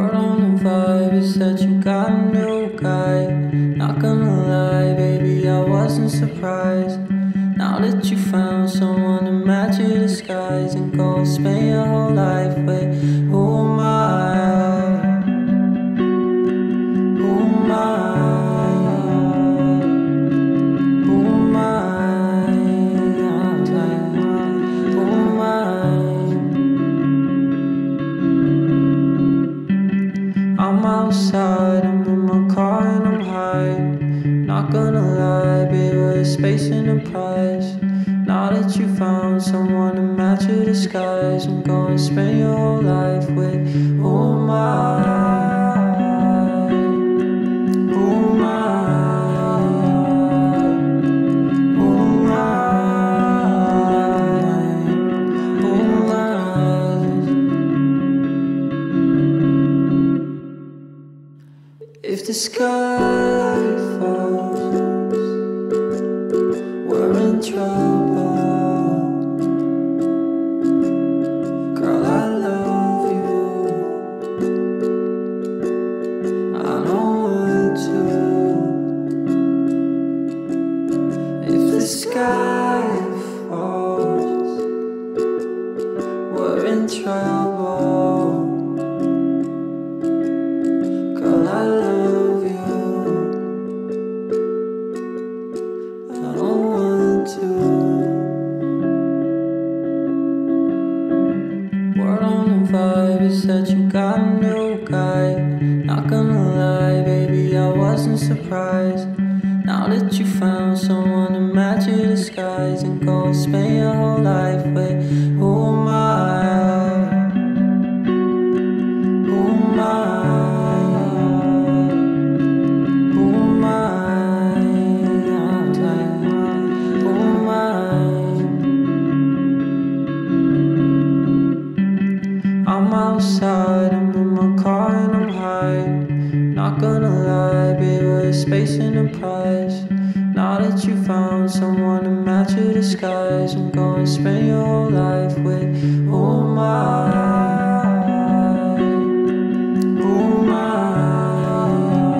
Word on the vibe is that you got a new guy. Not gonna lie, baby, I wasn't surprised. Now that you found someone to match your disguise and go and spend your whole life with, who am I? Who am I? Who am I? I'm like, who am I? I'm outside, I'm in my car and I'm high. Not gonna lie, babe, there's space in the price. Now that you found someone to match your disguise and go and spend your whole life with, who am I? Who am I? Who am I? Who am I? If the sky falls, we're in trouble. Girl, I love you. I know what to. If the sky falls, we're in trouble. Girl, I love you. I don't want to. Word on the vibe is that you got a new guy. Not gonna lie, baby, I wasn't surprised. Now that you found someone to match your disguise and go and spend your whole life with, who am I? Who am I? Who am I? I'm like, who am I? I'm outside, I'm in my car and I'm high. Not gonna lie, babe, there's space in the price. Now that you found someone to match your disguise and go and spend your whole life with, who am I? Who am I?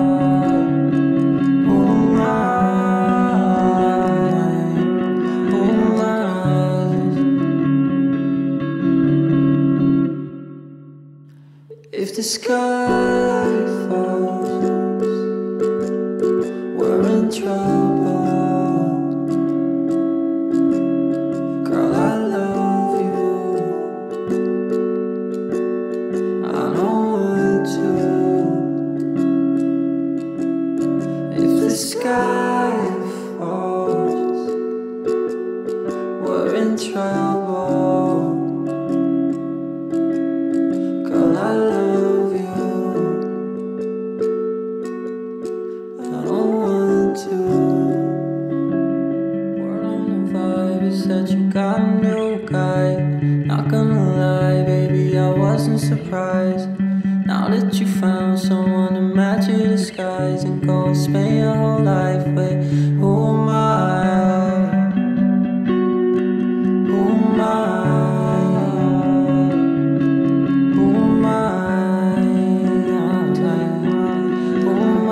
Who am I? Who am I? If the sky falls, we're in trouble. Girl, I love you. I know what to. If the sky falls, we're in trouble. Girl, I love you. I don't want to. Word on the vibe is that you got a new guy. Not gonna lie, baby, I wasn't surprised. Now that you found someone to match your disguise and go and spend your whole life with, who am I? Who am I? Who am I? I'm like, who am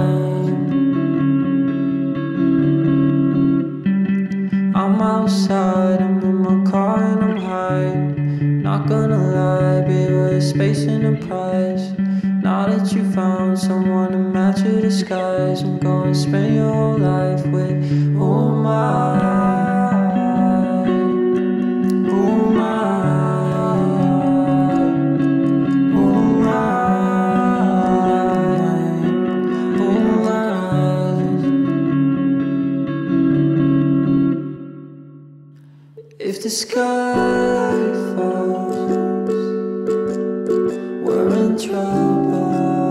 I? I'm outside, I'm in my car and I'm high. Not gonna lie, babe, there's space in the price. Now that you found someone to match your disguise and go and spend your whole life with, who am I? Who am I? Who am I? Who am I? If the sky falls, we're in trouble.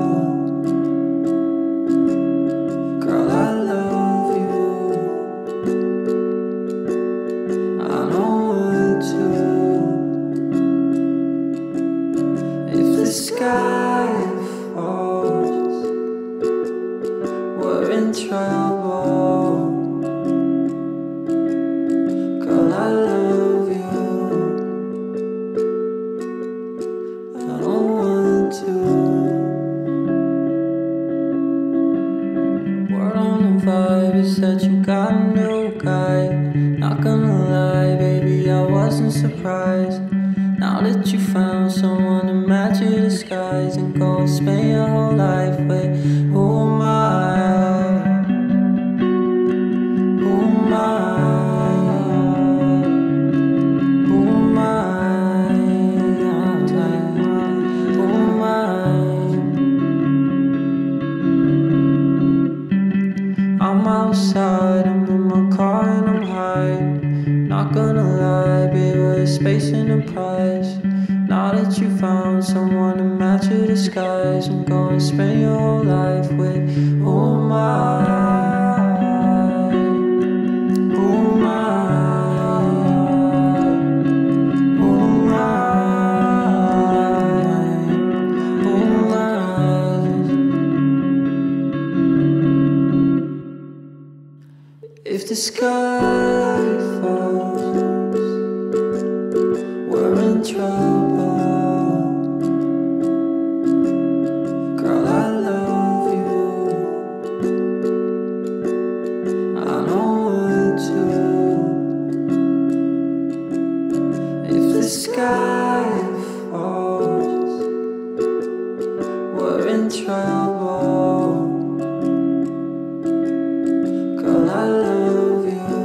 Girl, I love you. I know what to. If the sky falls, we're in trouble. Girl, I love you. I don't want to. got a new guy. Not gonna lie, baby, I wasn't surprised. Now that you found someone to match your disguise and go and spend your whole life with, who am I? Who am I? Who am I? Who am I? I'm outside, I'm in my car and I'm high. Not gonna lie, babe, there's space in the price. Now that you found someone to match your disguise and go and spend your whole life with, who am I? Who am I? Who am I? Who am I? If the sky falls, we're in trouble. Girl, I love you. I know what to. If the sky falls, we're in trouble. Girl, I love you.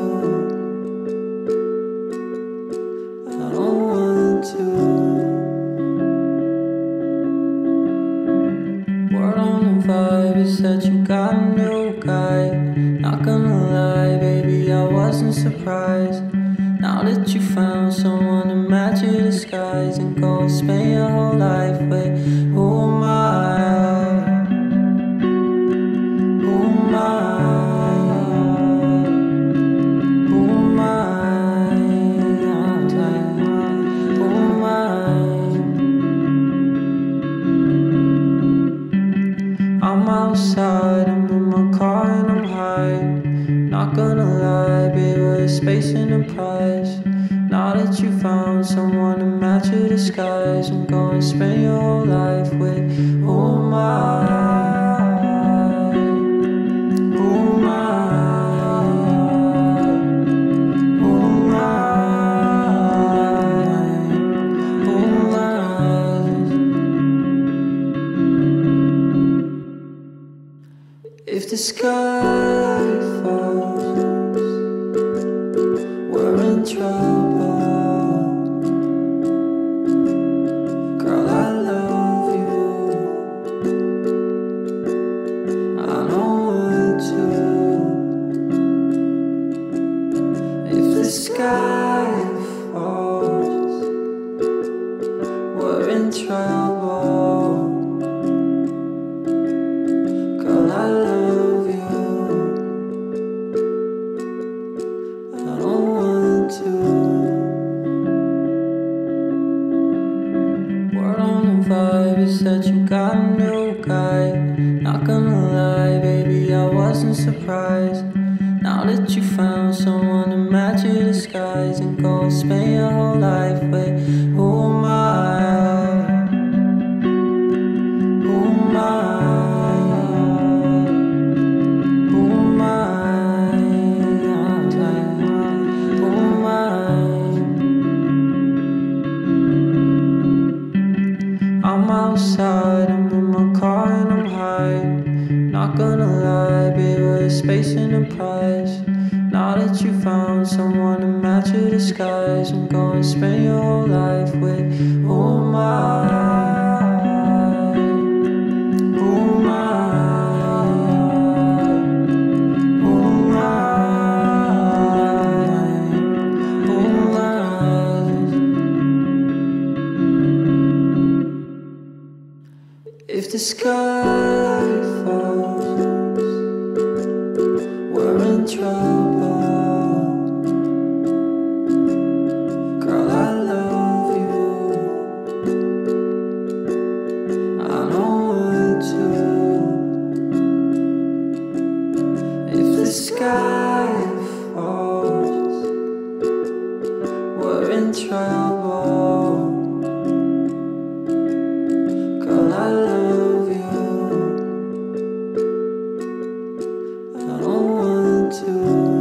I don't want to. Word on the vibe is that you got a new guy. Not gonna lie, baby, I wasn't surprised. Now that you found someone to match your disguise and go and spend your whole life with, who am I? Who am I? Who am I? Who am I? I'm outside, I'm in my car and I'm high. Not gonna lie, babe, there's space in the price. Now that you found someone to match your disguise and go and spend your whole life with, who am I? Who am I? Who am I? Who am I? If the sky falls, we're in trouble. Girl, I love you. I know what to. If the sky falls, we're in trouble. Girl, I love you. I don't want to. Word on the vibe is that you got a new guy. Not gonna lie, baby, I wasn't surprised. Now that you found someone to match your disguise and go and spend your whole life with, who am I? Who am I? Who am I? Who am I? I'm outside, I'm in my car and I'm high. Not gonna lie, babe, there's space in the price. Now that you found someone to match your disguise and go and spend your whole life with, who am I? Who am I? Who am I? Who am I? If the sky falls, we're in trouble. Girl, I love you. I know what to. If the sky falls, we're in trouble. Girl, I love you. I don't want to.